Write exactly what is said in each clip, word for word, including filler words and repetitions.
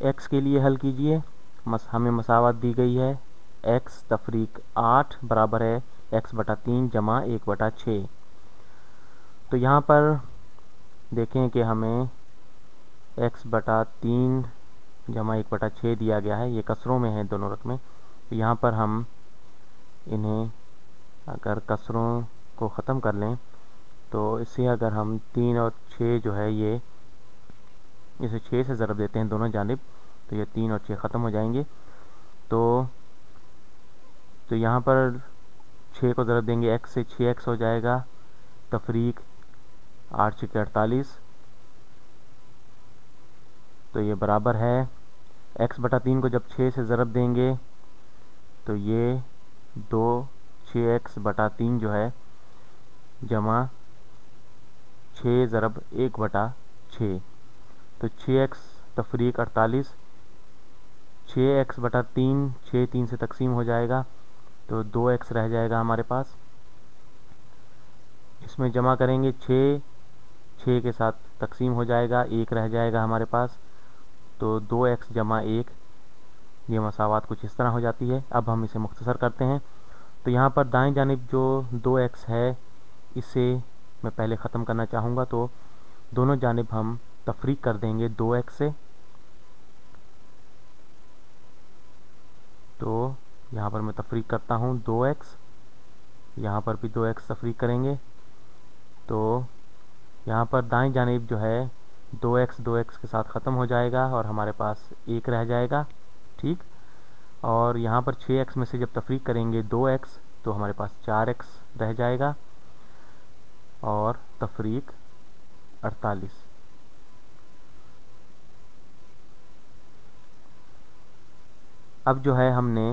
X के लिए हल कीजिए। मस हमें मसावत दी गई है एक्स तफरीक आठ बराबर है एक्स बटा तीन जमा एक बटा छः। तो यहाँ पर देखें कि हमें एक्स बटा तीन जमा एक बटा छः दिया गया है, ये कसरों में है दोनों रकमें। तो यहाँ पर हम इन्हें अगर कसरों को ख़त्म कर लें तो इसे अगर हम तीन और छः जो है ये इसे छः से ज़रब देते हैं दोनों जानिब, तो ये तीन और छः ख़त्म हो जाएंगे। तो तो यहाँ पर छः को ज़रब देंगे एक्स से, छः एक्स हो जाएगा तफरीक आठ छः अड़तालीस। तो ये बराबर है एक्स बटा तीन को जब छः से ज़रब देंगे तो ये दो छः एक्स बटा तीन जो है जमा छः ज़रब एक बटा छः। तो छः एक्स तफरीक अड़तालीस, छः एक्स बटा तीन छः तीन से तकसीम हो जाएगा तो दो एक्स रह जाएगा हमारे पास। इसमें जमा करेंगे छः, छः के साथ तकसीम हो जाएगा, एक रह जाएगा हमारे पास। तो दो एक्स जमा एक, ये मसावत कुछ इस तरह हो जाती है। अब हम इसे मुख्तसर करते हैं। तो यहाँ पर दाएं जानिब जो दो एक्स है इसे मैं पहले ख़त्म करना चाहूँगा, तो दोनों जानिब हम तफरीक कर देंगे दो एक्स से। तो यहाँ पर मैं तफरीक करता हूँ दो एक्स, यहाँ पर भी दो एक्स तफरीक करेंगे। तो यहाँ पर दाएं जानिब जो है दो एक्स दो एक्स के साथ ख़त्म हो जाएगा और हमारे पास एक रह जाएगा, ठीक। और यहाँ पर छः एक्स में से जब तफरीक करेंगे दो एक्स तो हमारे पास चार एक्स रह जाएगा और तफरीक अड़तालीस। अब जो है हमने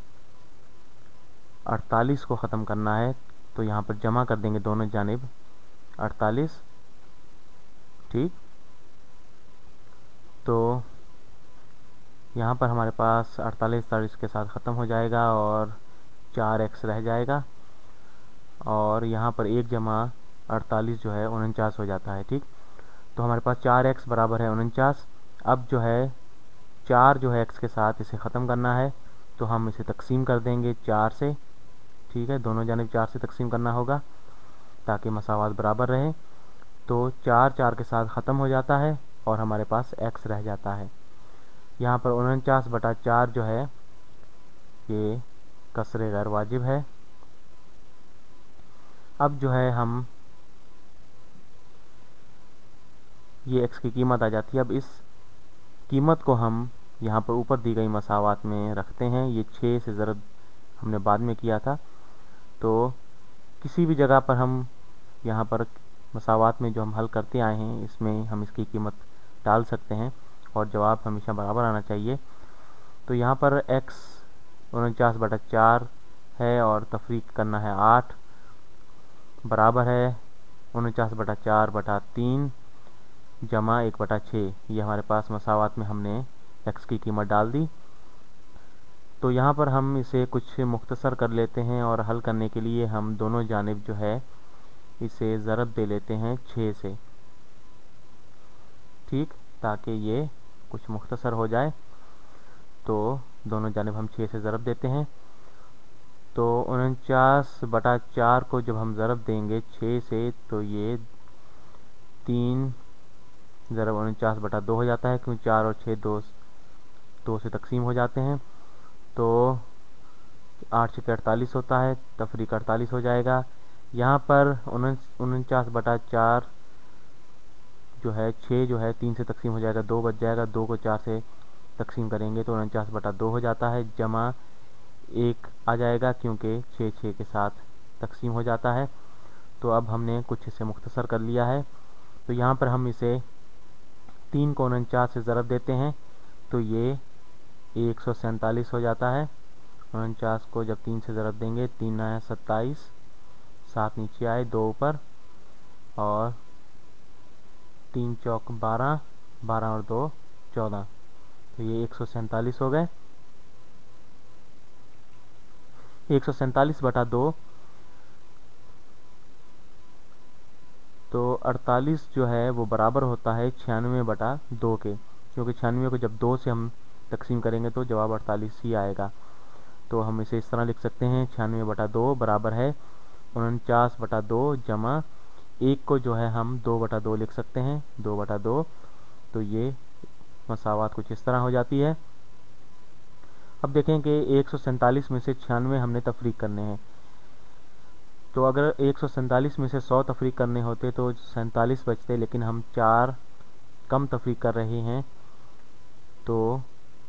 अड़तालीस को ख़त्म करना है, तो यहाँ पर जमा कर देंगे दोनों जानिब अड़तालीस, ठीक। तो यहाँ पर हमारे पास अड़तालीस अड़तालीस के साथ ख़त्म हो जाएगा और चार एक्स रह जाएगा और यहाँ पर एक जमा अड़तालीस जो है उनचास हो जाता है, ठीक। तो हमारे पास चार एक्स बराबर है उनचास। अब जो है चार जो है एक्स के साथ इसे ख़त्म करना है, तो हम इसे तकसीम कर देंगे चार से, ठीक है। दोनों जानिब चार से तकसीम करना होगा ताकि मसावत बराबर रहे। तो चार चार के साथ ख़त्म हो जाता है और हमारे पास एक्स रह जाता है। यहाँ पर उनचास बटा चार जो है ये कसरे गैर वाजिब है। अब जो है हम ये एक्स की कीमत आ जाती है। अब इस कीमत को हम यहाँ पर ऊपर दी गई मसावत में रखते हैं। ये छः से ज़रब हमने बाद में किया था, तो किसी भी जगह पर हम यहाँ पर मसावत में जो हम हल करते आए हैं इसमें हम इसकी कीमत डाल सकते हैं और जवाब हमेशा बराबर आना चाहिए। तो यहाँ पर एक्स उनचास बटा चार है और तफरीक करना है आठ, बराबर है उनचास बटा चार बटा तीन जमा एक बटा छः। ये हमारे पास मसावत में हमने एक्स की कीमत डाल दी। तो यहाँ पर हम इसे कुछ मुख्तसर कर लेते हैं और हल करने के लिए हम दोनों जानिब जो है इसे ज़रब दे लेते हैं छः से, ठीक, ताकि ये कुछ मुख्तसर हो जाए। तो दोनों जानिब हम छः से ज़रब देते हैं। तो उनचास बटा चार को जब हम ज़रब देंगे छः से तो ये तीन ज़रब उनचास बटा दो हो जाता है, क्योंकि चार और छः दो दो से तकसीम हो जाते हैं। तो आठ छः अड़तालीस होता है, तफरीक अड़तालीस हो जाएगा। यहाँ पर उनचास बटा चार जो है छः जो है तीन से तकसीम हो जाएगा, दो बच जाएगा, दो को चार से तकसीम करेंगे तो उनचास बटा दो हो जाता है, जमा एक आ जाएगा क्योंकि छः छः के साथ तकसीम हो जाता है। तो अब हमने कुछ इसे मुख्तसर कर लिया है। तो यहाँ पर हम इसे तीन को उनचास से ज़रब देते हैं तो ये एक सौ सैंतालीस हो जाता है। उनचास को जब तीन से ज़रब देंगे, तीन आया सत्ताईस, सात नीचे आए, दो ऊपर, और तीन चौक बारह, बारह और दो चौदह, तो ये एक सौ सैंतालीस हो गए। एक सौ सैंतालीस बटा दो, तो अड़तालीस जो है वो बराबर होता है छियानवे बटा दो के। क्योंकि छियानवे को जब दो से हम तकसीम करेंगे तो जवाब अड़तालीस ही आएगा। तो हम इसे इस तरह लिख सकते हैं, छियानवे बटा दो बराबर है उनचास बटा दो जमा एक को जो है हम दो बटा दो लिख सकते हैं, दो बटा दो। तो ये मसावात कुछ इस तरह हो जाती है। अब देखें कि एक सौ सैंतालीस में से छियानवे हमने तफरीक करने हैं। तो अगर एक सौ सैंतालीस में से सौ तफरीक करने होते तो सैंतालीस बचते, लेकिन हम चार कम तफरीक कर रहे हैं तो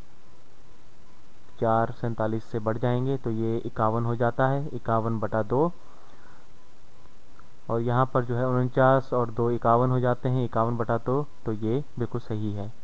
चार सैंतालीस से बढ़ जाएंगे, तो ये इक्यावन हो जाता है, इक्यावन बटा दो। और यहाँ पर जो है उनचास और दो इक्यावन हो जाते हैं, इक्यावन बटा दो। तो ये बिल्कुल सही है।